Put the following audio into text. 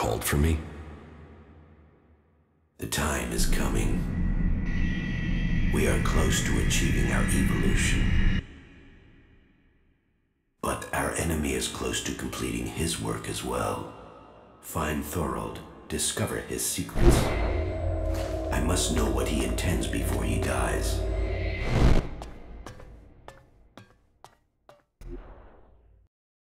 called for me? The time is coming. We are close to achieving our evolution. But our enemy is close to completing his work as well. Find Thorold, discover his secrets. I must know what he intends before he dies.